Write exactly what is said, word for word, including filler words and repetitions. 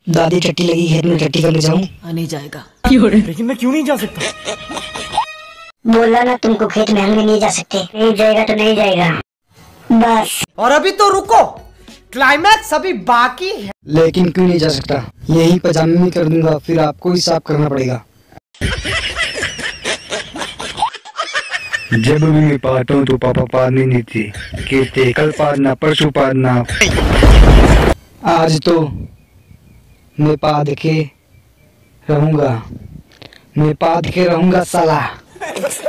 दादी टट्टी लगी खेत में टट्टी करने जाऊं? नहीं जाएगा। लेकिन मैं क्यों नहीं जा सकता? बोला ना तुमको खेत में हम भी नहीं जा सकते। नहीं जाएगा तो नहीं जाएगा बस। और अभी तो रुको, क्लाइमैक्स अभी बाकी है। लेकिन क्यों नहीं जा सकता? यही पजामे में कर दूंगा, फिर आपको ही साफ करना पड़ेगा। जब भी मैं पाता हूँ तो पापा पानी नहीं थी, कहते कल पारना परसों पारना। आज तो मैं पाद के रहूंगा, मैं पाद के रहूंगा साला।